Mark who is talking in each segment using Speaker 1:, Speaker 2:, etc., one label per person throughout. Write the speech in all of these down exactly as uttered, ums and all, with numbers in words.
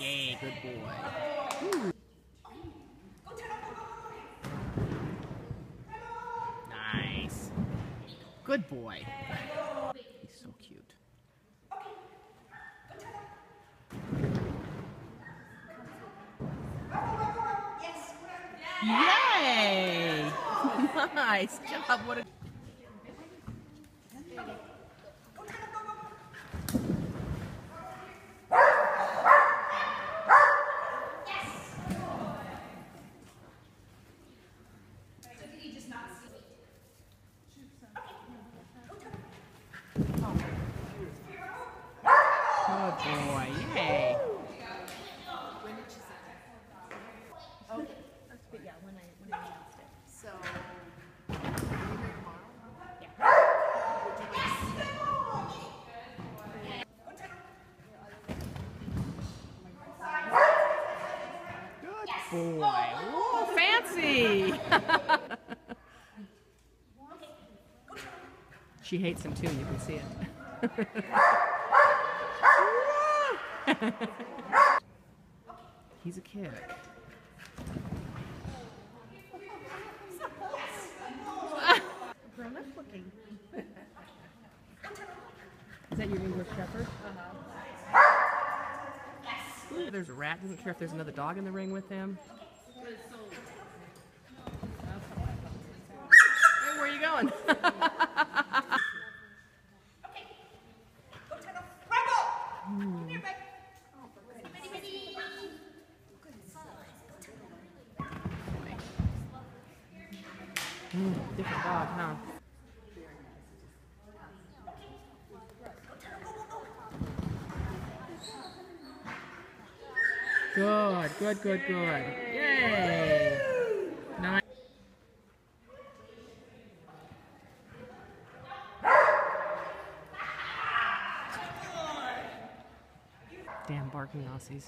Speaker 1: Yay, good boy. Ooh. Nice. Good boy. He's so cute. Yay! Nice job. What a good boy. Yay.
Speaker 2: When did she say that? Okay. But yeah, when I when I announced it. So are you here tomorrow? Yeah. Would you like to see that?
Speaker 1: Good boy. Whoa, fancy. She hates him too, you can see it. He's a kick.
Speaker 2: Grown up looking.
Speaker 1: Is that your English Shepherd?
Speaker 2: Uh-huh.
Speaker 1: Ooh, there's a rat. Doesn't care if there's another dog in the ring with him. Hey, where are you going? Mm, different dog, huh? Good, good, good, good. Yay! Nice. Damn barking Aussies.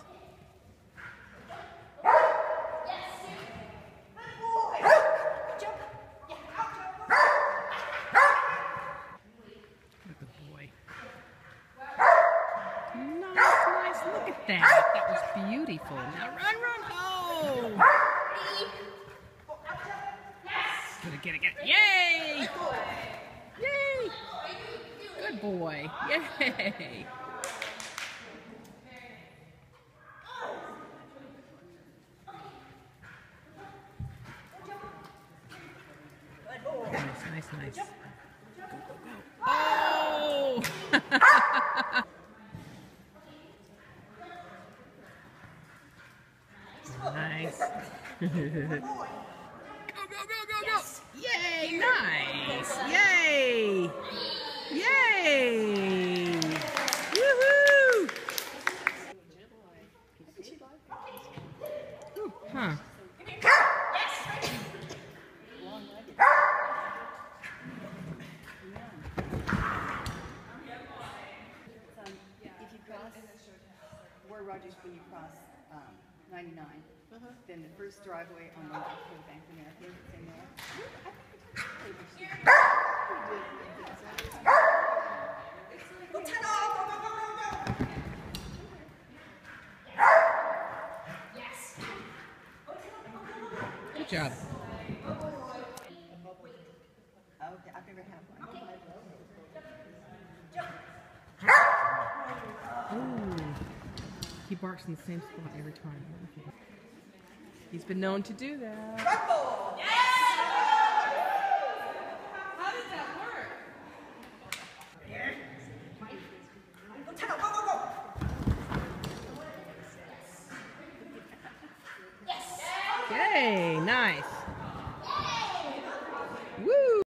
Speaker 1: Look at that. That was beautiful. Now run, run. Oh! Get it, get it, get it. Yay! Yay! Good boy. Yay! Nice, nice, nice. Oh! Nice. Go, go, go, go, go! Yay! Nice! Yay! Yay! Woohoo! Ooh, huh.
Speaker 2: If you cross where Rogers, when you cross um, ninety-nine, uh-huh. Then the first driveway on the left for the Bank of America, it's in there.
Speaker 1: Yes. Good job.
Speaker 2: Okay, I've never had one.
Speaker 1: Ooh. He barks in the same spot every time. He's been known to do that.
Speaker 3: Yes! How does that work?
Speaker 1: Yay, nice.